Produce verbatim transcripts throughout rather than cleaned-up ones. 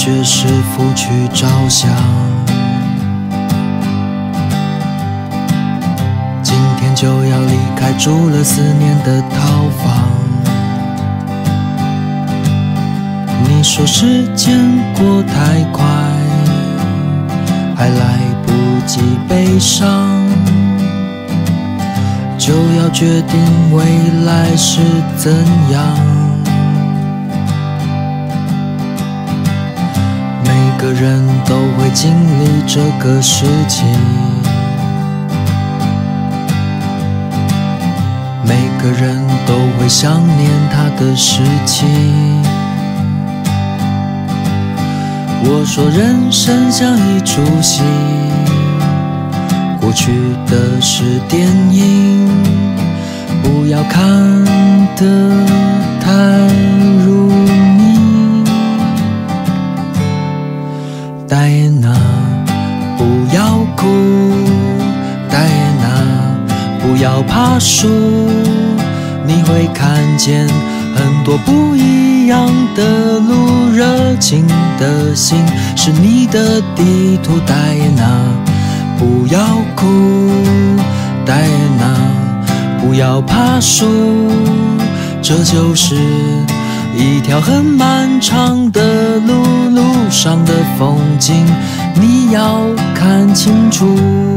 学师傅去照相。今天就要离开住了四年的套房。你说时间过太快，还来不及悲伤，就要决定未来是怎样。每个人都会经历这个时期，每个人都会想念他的时期。我说人生像一出戏，过去的是电影，不要看得太入迷。戴安娜，不要哭，戴安娜，不要怕输，你会看见很多不一样的路。热情的心是你的地图，戴安娜，不要哭，戴安娜，不要怕输，这就是一条很漫长的路，路上的风景你要看清楚。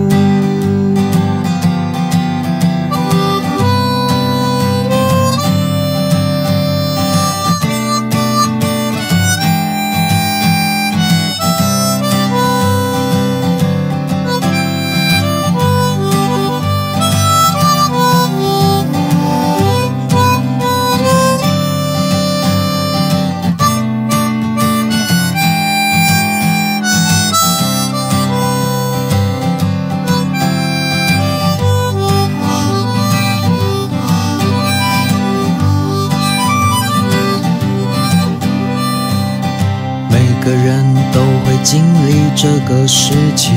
每个人都会经历这个时期，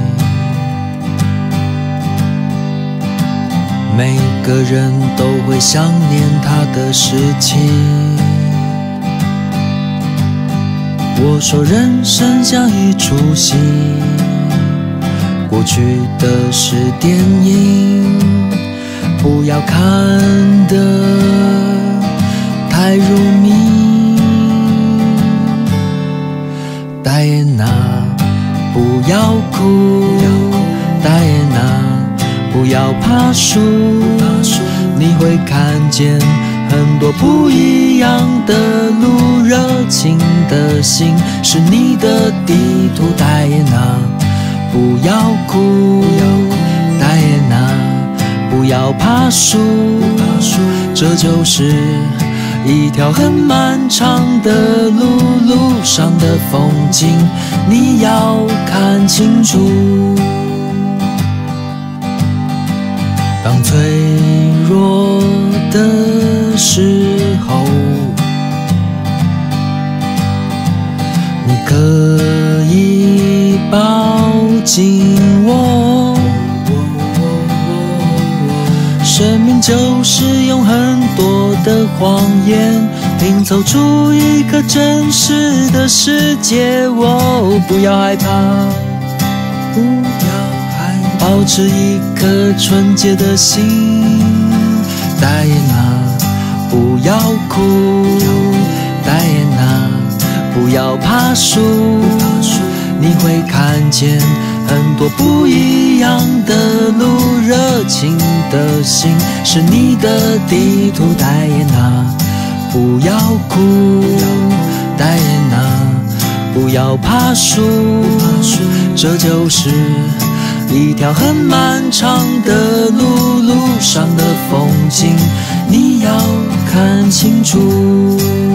每个人都会想念他的时期。我说人生像一出戏，过去的是电影，不要看得太入迷。戴安娜，不要哭，戴安娜，不要怕输，你会看见很多不一样的路。热情的心是你的地图，戴安娜，不要哭，戴安娜，不要怕输，这就是一条很漫长的路，路上的风景你要看清楚。当脆弱的时候，你可以抱紧我。生命就是用很多的谎言拼凑出一个真实的世界。哦，不要害怕，不要害怕，保持一颗纯洁的心。戴安娜，不要哭，戴安娜，不要怕输，你会看见很多不一样的路。热情的心是你的地图，戴安娜，不要哭，戴安娜，不要怕输，这就是一条很漫长的路，路上的风景你要看清楚。